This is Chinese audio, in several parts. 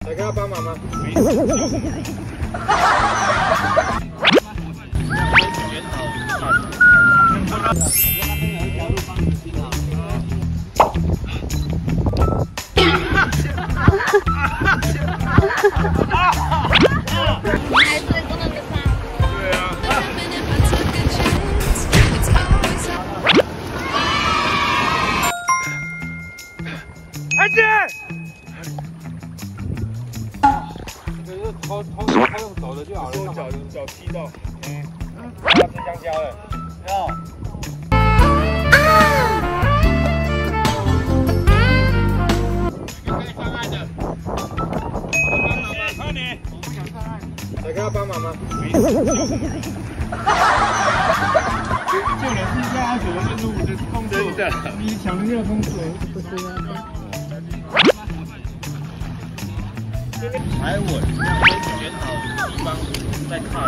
来给他帮忙吗？ 安静！ 他用走的就好了，用脚踢到，他是香蕉的，要。可以上岸的，快点！我不想上岸，来给他帮忙吗？救人是在阿九的任务的工作，真的，你强烈工作，不是啊。 还稳，选好地方再看。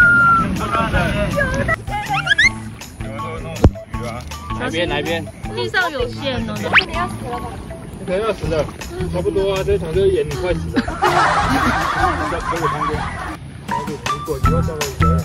哪边？哪边？ 地上有线哦，你要死了吧？ 可能要死了，差不多啊，这场就演你快死了。在给我旁边，然后就你过去要叫我走。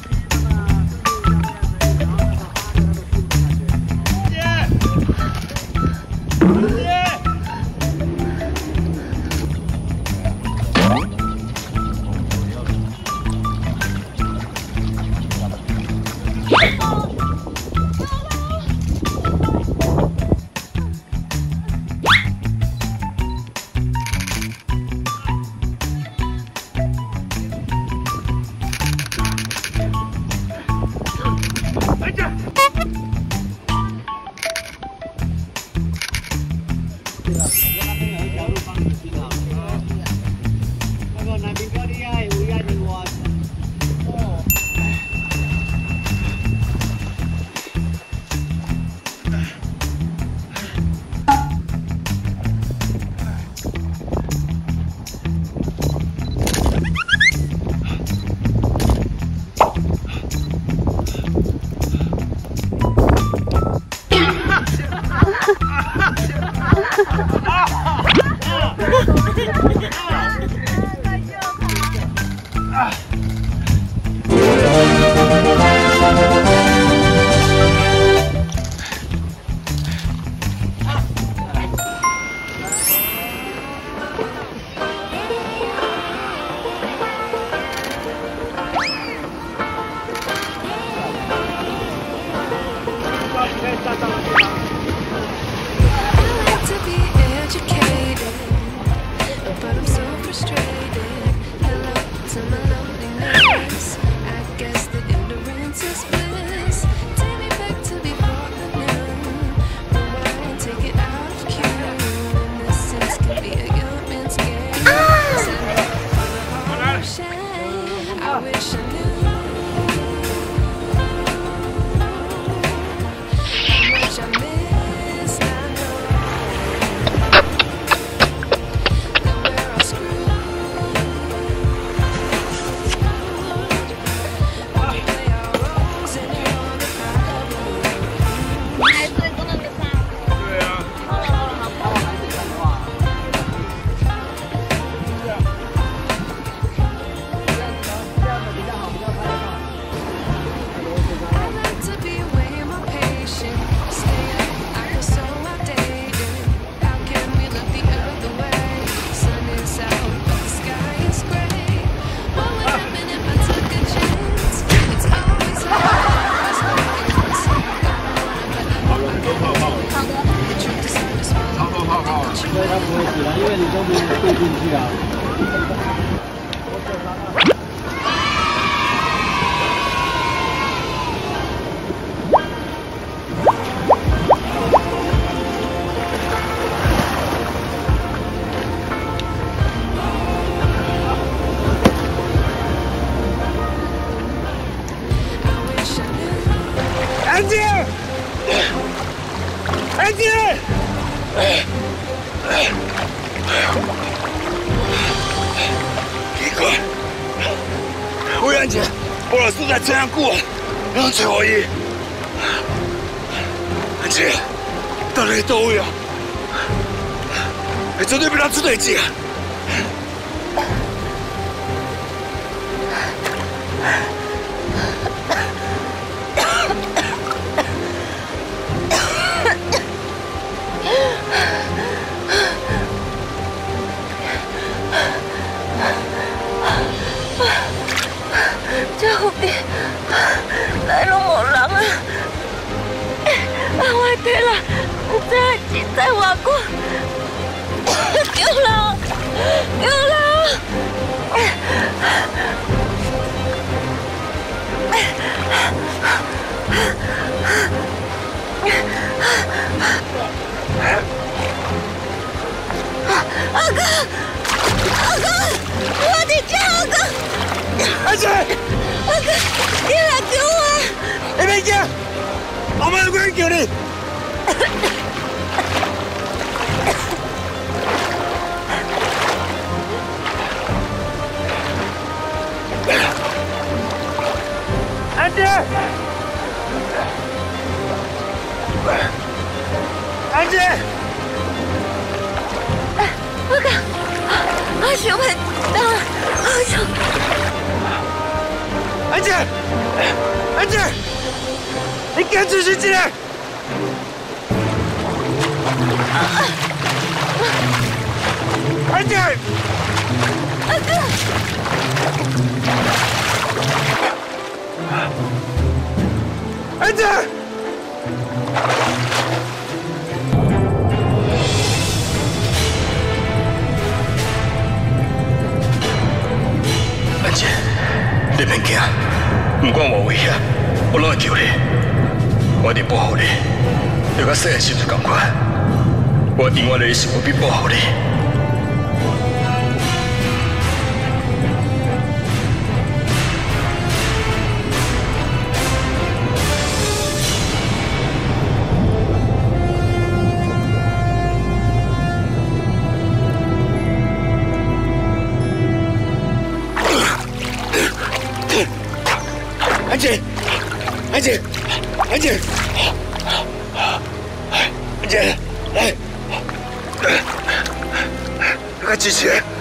因为你都没有对进去啊。 安静！安静！奇怪，忽然間，我老師在這樣過，讓隨我意。安靜，到底都有，你絕對俾他出對勁啊！ 在叫你。安姐，安姐， 我讲，小妹，等我， 安姐，安姐，你坚持起来！安姐， 阿哥， 安姐。安姐，你别惊，不管有危险，我拢会救你，我一定保护你。就甲细汉时阵同款，我永远在想要去保护你。安姐，安姐，安姐，安姐，来，快举起来！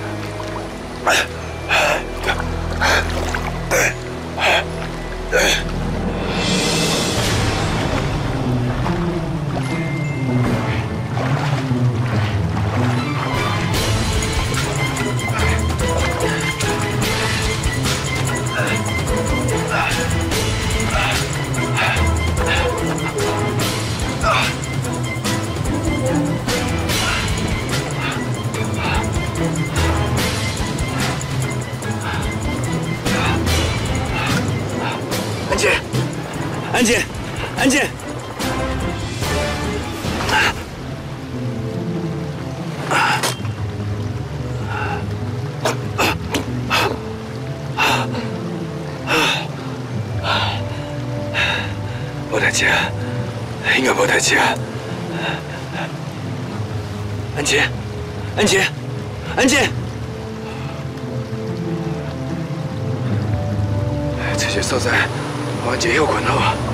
安姐，安姐，安姐，无代志啊，应该无代志啊。安姐，安姐，安姐，这些所在，我安姐休困好啊。